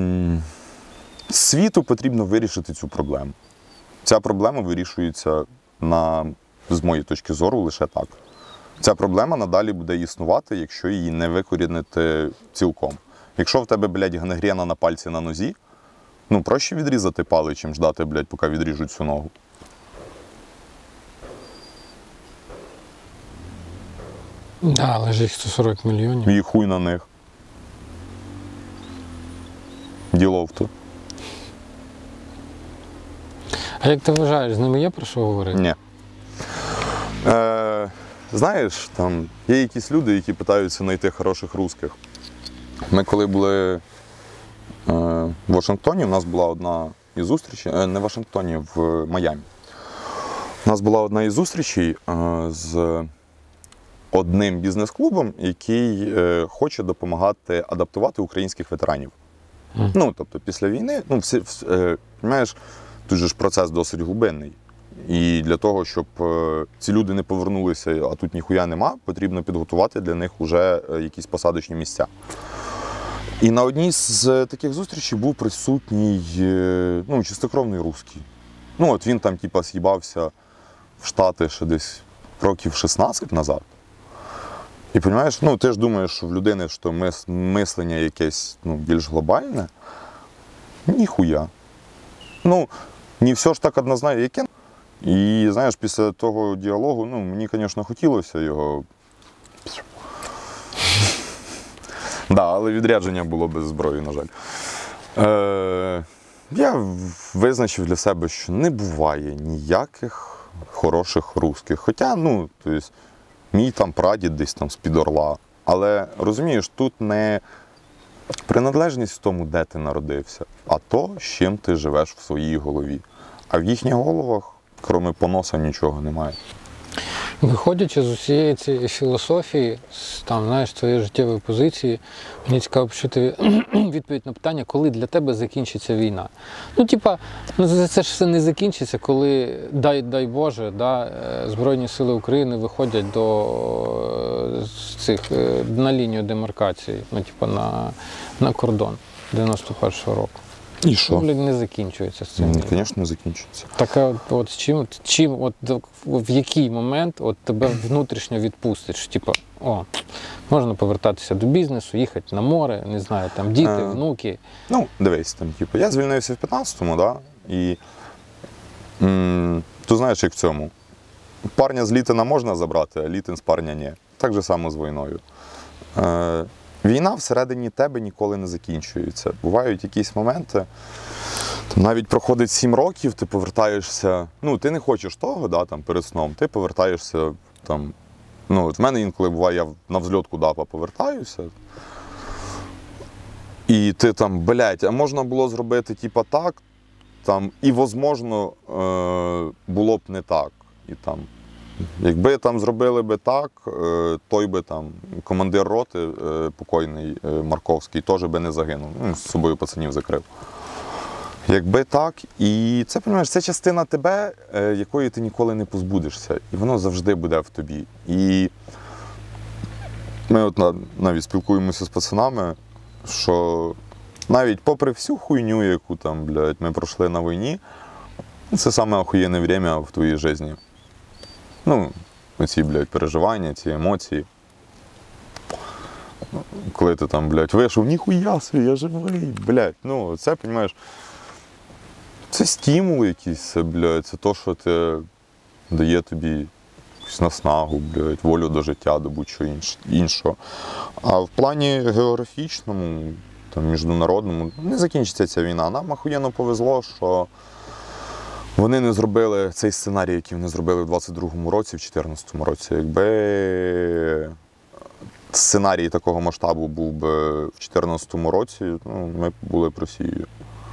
Світу потрібно вирішити цю проблему. Ця проблема вирішується на, з моєї точки зору, лише так. Ця проблема надалі буде існувати, якщо її не викорінити цілком. Якщо в тебе, блядь, гангрена на пальці на нозі, ну, проще відрізати палець, чим ждати, блядь, поки відріжуть всю ногу. Да, але ж їх сто сорок мільйонів. І хуй на них. Діло в то. А як ти вважаєш, з ними є про що говорити? Ні. Е, знаєш, там є якісь люди, які питаються знайти хороших русських. Ми коли були е, в Вашингтоні, у нас була одна із зустрічей, е, не в Вашингтоні, в Майамі. У нас була одна із зустрічей е, з одним бізнес-клубом, який е, хоче допомагати адаптувати українських ветеранів. Mm. Ну, тобто, після війни, ну, всі, е, розумієш, тут же ж процес досить глибинний. І для того, щоб е, ці люди не повернулися, а тут ніхуя нема, потрібно підготувати для них вже е, якісь посадочні місця. І на одній з таких зустрічей був присутній, е, ну, чистокровний русський. Ну, от він там, типа, з'їбався в Штати ще десь років шістнадцять назад. І, розумієш, ну, ти ж думаєш, що в людини що мис, мислення якесь, ну, більш глобальне. Ніхуя. Ну, не все ж так однозначно, яке. І, знаєш, після того діалогу, ну, мені, звісно, хотілося його. Да, але відрядження було без зброї, на жаль. Е, я визначив для себе, що не буває ніяких хороших русських. Хоча, ну, тобто, мій там прадід десь там з-під Орла. Але, розумієш, тут не приналежність в тому, де ти народився, а то, з чим ти живеш в своїй голові. А в їхніх головах, крім поноса, нічого немає. Виходячи з усієї цієї філософії, з, там, знаєш, твоєї життєвої позиції, мені цікаво почути відповідь на питання, коли для тебе закінчиться війна. Ну, типа, ну, це ж все не закінчиться, коли, дай, дай Боже, да, Збройні сили України виходять до цих, на лінію демаркації, ну, типа, на, на кордон дев'яносто першого року. І що? Ну, не закінчується з цим. Звісно, не закінчується. Так, от, от з чим, чим, от в який момент от тебе внутрішньо відпустить, що типу, о, можна повертатися до бізнесу, їхати на море, не знаю, там діти, Е, внуки. Ну, дивись, там, типу, я звільнився в п'ятнадцятому, да, і м, ти знаєш, як в цьому. Парня з літина можна забрати, а літин з парня ні. Так же само з війною. Е, Війна всередині тебе ніколи не закінчується. Бувають якісь моменти, там навіть проходить сім років, ти повертаєшся, ну, ти не хочеш того, да, там, перед сном, ти повертаєшся, там, ну, от в мене інколи буває, я на взльот Кудапа повертаюся, і ти там, блядь, а можна було зробити, типа, так, там, і, возможно, е- було б не так, і там, якби там зробили би так, той би там командир роти покойний Марковський теж би не загинув. Ну, з собою пацанів закрив. Якби так, і це, розумієш, це частина тебе, якої ти ніколи не позбудешся. І воно завжди буде в тобі. І ми от навіть спілкуємося з пацанами, що навіть попри всю хуйню, яку там, блядь, ми пройшли на війні, це саме охуєнне время в твоїй житті. Ну, оці, блядь, переживання, ці емоції. Коли ти там, блядь, вийшов, ніхуя собі, я живий, блядь. Ну, це, розумієш, це стимул якийсь, це, блядь, це то, що ти дає тобі якусь наснагу, блядь, волю до життя, до будь-чого іншого. А в плані географічному, там, міжнародному, не закінчиться ця війна. Нам охуєнно повезло, що вони не зробили цей сценарій, який вони зробили в двадцять другому році, в чотирнадцятому році. Якби сценарій такого масштабу був би в чотирнадцятому році, ну, ми б були б Росією.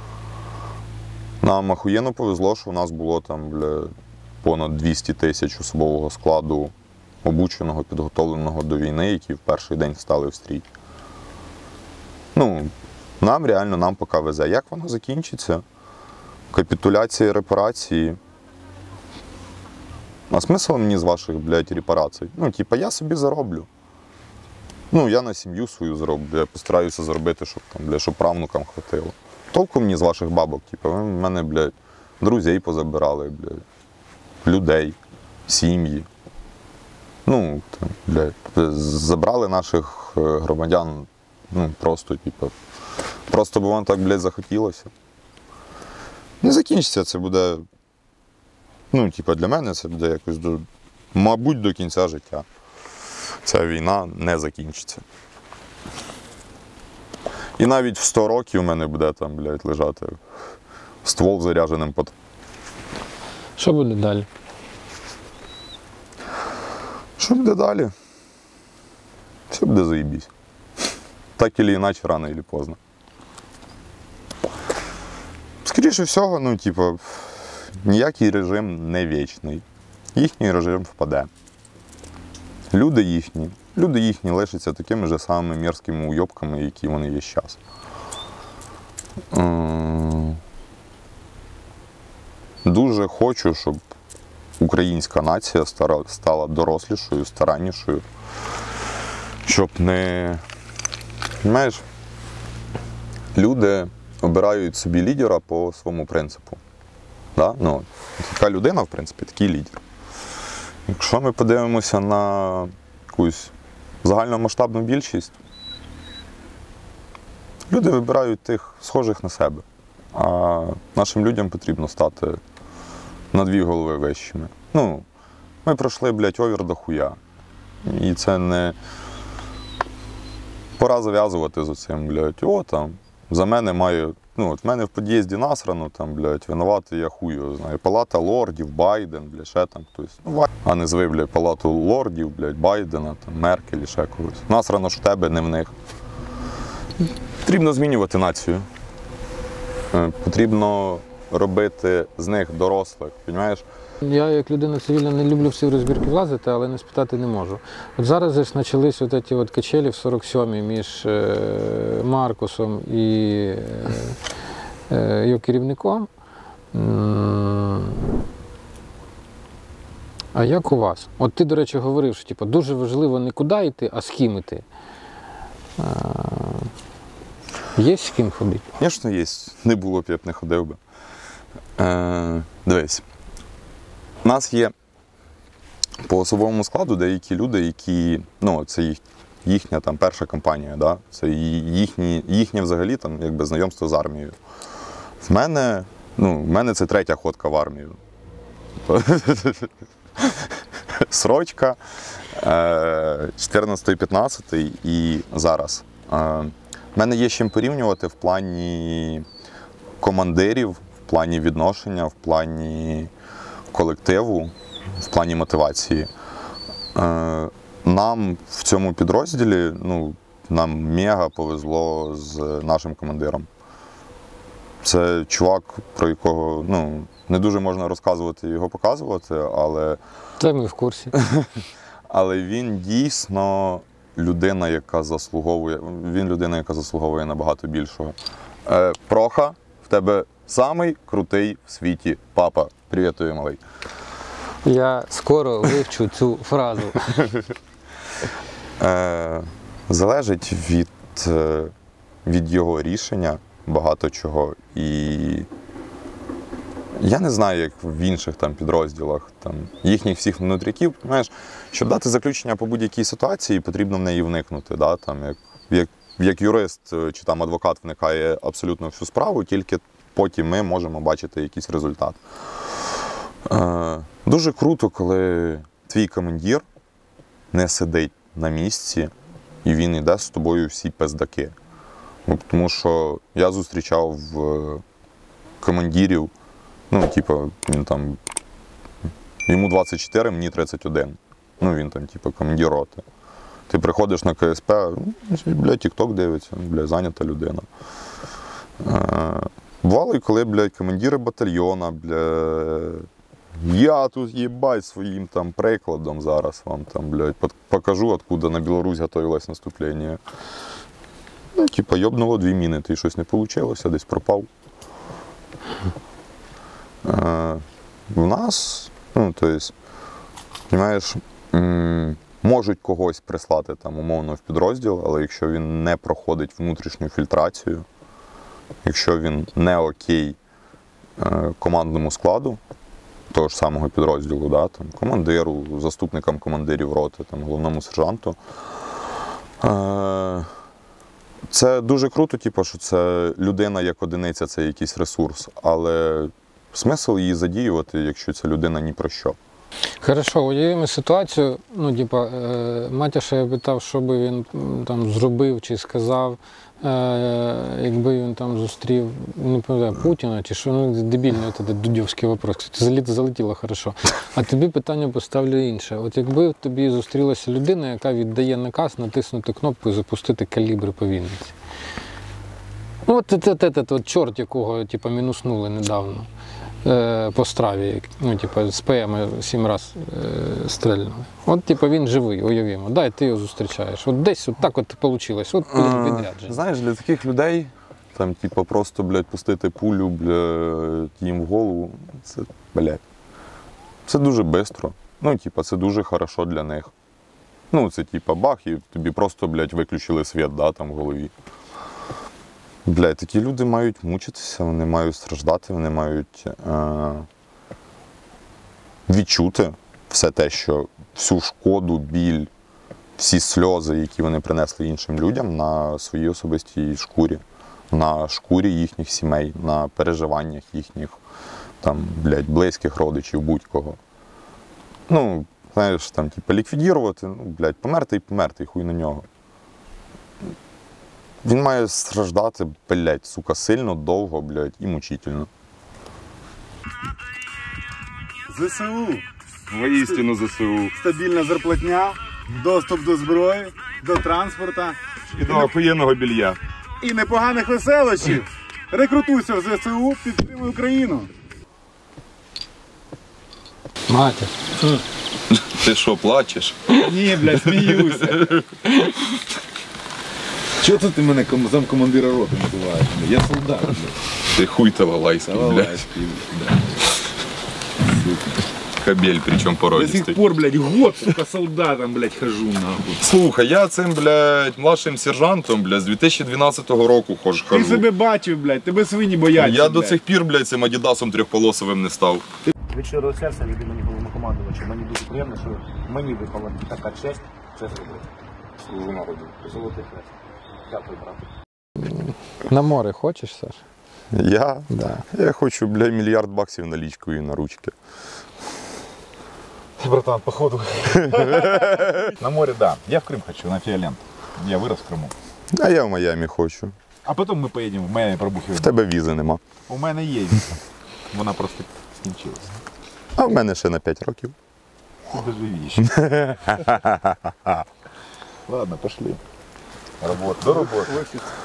Нам охуєнно повезло, що у нас було там, бля, понад двісті тисяч особового складу, обученого, підготовленого до війни, які в перший день стали в стрій. Ну, нам реально, нам поки везе. Як воно закінчиться? Капітуляції, репарації. А смисл мені з ваших, блядь, репарацій? Ну, типа, я собі зароблю. Ну, я на сім'ю свою зароблю, я постараюся заробити, щоб там, блядь, щоб правнукам хватило. Толку мені з ваших бабок, типа, ви мене, блядь, друзей позабирали, блядь. людей, сім'ї. Ну, там, блядь, забрали наших е, громадян, ну, просто, типу, просто бо вам так, блядь, захотілося. Не закінчиться, це буде, ну, типу, для мене це буде якось, до, мабуть, до кінця життя. Ця війна не закінчиться. І навіть в сто років у мене буде там, блядь, лежати ствол зарядженим патроном. Що буде далі? Що буде далі? Все буде заєбісь. Так или іначе, рано или поздно. Скоріше всього, ну, типу, ніякий режим не вічний. Їхній режим впаде. Люди їхні, люди їхні лишаться такими ж самими мерзкими уйобками, які вони є зараз. Дуже хочу, щоб українська нація стала дорослішою, стараннішою, щоб не... Знаєш, люди обирають собі лідера по своєму принципу. Да? Ну, така людина, в принципі, такий лідер. Якщо ми подивимося на якусь загальномасштабну більшість, люди вибирають тих схожих на себе. А нашим людям потрібно стати на дві голови вищими. Ну, ми пройшли, блядь, овер до хуя. І це не... Пора зав'язувати з оцим, блядь, о, там, за мене має... Ну, от в мене в під'їзді насрано, там, блядь, винуватий я хую, знаю, палата лордів, Байден, блядь, ще там хтось. Ну, а не зви, блядь, палату лордів, блядь, Байдена, там, Меркель, ще когось. Насрано ж в тебе, не в них. Потрібно змінювати націю. Потрібно робити з них дорослих, розумієш? Я, як людина цивільна, не люблю в ці розбірки влазити, але не спитати не можу. От зараз ж почались от ці от качелі в сорок сьомій між е, Маркусом і е, е, його керівником. А як у вас? От ти, до речі, говорив, що типу, дуже важливо не куди йти, а з ким йти. Е, є з ким ходити? Звісно, є. Не було б, я б не ходив би. Е, дивись. У нас є по особовому складу деякі люди, які, ну, це їх, їхня там перша кампанія, да? Це їхні, їхнє взагалі там, якби, знайомство з армією. В мене, ну, в мене це третя ходка в армію. Срочка, чотирнадцятий п'ятнадцятий і зараз. В мене є з чим порівнювати в плані командирів, в плані відношення, в плані колективу, в плані мотивації. Нам в цьому підрозділі, ну, нам мега повезло з нашим командиром. Це чувак, про якого, ну, не дуже можна розказувати і його показувати, але... Це ми в курсі. Але він дійсно людина, яка заслуговує, він людина, яка заслуговує набагато більшого. Е, Проха, в тебе самий крутий в світі папа. Привіт тобі, малий. Я скоро вивчу цю фразу. Е, залежить від, від його рішення багато чого. І я не знаю, як в інших там підрозділах, там, їхніх всіх внутріків, знаєш, щоб дати заключення по будь-якій ситуації, потрібно в неї вникнути. Да? Там, як, як, як юрист чи там адвокат вникає абсолютно всю справу, тільки потім ми можемо бачити якийсь результат. Е, дуже круто, коли твій командир не сидить на місці і він йде з тобою всі пиздаки. Тому що я зустрічав командирів, ну, типу, він там, йому двадцять чотири, мені тридцять один. Ну, він там, типу, командир роти. Ти приходиш на ка ес пе, бля, тік-ток дивиться, бля, зайнята людина. Бувало і коли, блядь, командири батальйона, бля, я тут їбать своїм там прикладом зараз вам там, блядь, покажу, откуда на Білорусь готовилось наступлення. Ну, типа, йобнуло дві міни, ти щось не вийшло, десь пропав. Е, в нас, ну, то есть, розумієш, можуть когось прислати там умовно в підрозділ, але якщо він не проходить внутрішню фільтрацію, якщо він не окей е, командному складу, того ж самого підрозділу, да, там, командиру, заступникам командирів роти, там, головному сержанту. Е, Це дуже круто, типу, що це людина як одиниця, це якийсь ресурс, але смисл її задіювати, якщо ця людина ні про що. Хорошо, уявімо ситуацію. Ну, типа, е, Матяша я питав, що би він м, там зробив чи сказав, е, якби він там зустрів, не пам'ятаю, Путіна, чи що, ну, дебільний це дудьовський вопрос. Кстати, заліт, залетіло хорошо. А тобі питання поставлю інше. От якби тобі зустрілася людина, яка віддає наказ натиснути кнопку і запустити калібри по Вінниці. Ну, от це, це, це, це от чорт, якого типу, мінуснули недавно. По страві, ну, типу, з ПМ сім раз е, стрельнули. От, типу, він живий, уявімо. Дай, ти його зустрічаєш. От десь от так от вийшло. От, блін, відрядження. Знаєш, для таких людей, там, типу, просто, блядь, пустити пулю, блядь, їм в голову, це, блядь, це дуже швидко. Ну, типу, це дуже хорошо для них. Ну, це, типу, бах, і тобі просто, блядь, виключили світ, да, там, в голові. Блядь, такі люди мають мучитися, вони мають страждати, вони мають е- відчути все те, що всю шкоду, біль, всі сльози, які вони принесли іншим людям на своїй особистій шкурі, на шкурі їхніх сімей, на переживаннях їхніх там, блядь, близьких родичів, будь-кого. Ну, знаєш, там, типу, ліквідірувати, ну, блядь, померти і померти, хуй на нього. Він має страждати, блядь, сука, сильно, довго, блядь, і мучительно. ЗСУ. Воістину ЗСУ. Стабільна зарплатня, доступ до зброї, до транспорту І до охуєнного білья. і непоганих веселощів. Рекрутуйся в ЗСУ, підтримуй Україну. Матір. Ти що, плачеш? Ні, блядь, сміюся. Чого це ти мене ком- замкомандира роти називаєш? Я солдат, блядь. Ти хуй талалайський, блядь. Талалайський, да. Кабель, причому До породистий. сих пор, блядь, год, сука, солдатом, блядь, хожу, нахуй. Слухай, я цим, блядь, младшим сержантом, блядь, з дві тисячі дванадцятого року хож, Ти хожу. себе бачив, блядь, тебе свині бояться. Я до блядь. цих пір, блядь, цим адідасом трьохполосовим не став. Від щирого серця від імені головнокомандувача. Мені дуже приємно, що мені випала така честь це зробити. Служу народу. Золотий хрест. Дякую, брат. На море хочеш, Саш? Я? Да. Я хочу, блядь, мільярд баксів налічкою на ручки. Братан, походу. На море, да. Я в Крым хочу, на Фиолент. Я вырос в Криму. А я в Майамі хочу. А потім ми поїдемо в Майамі пробухи. В тебе візи нема. У мене є віза. Вона просто скінчилася. А в мене ще на п'ять років. Ти доживіш. Ладно, пошли. Работа. До роботи.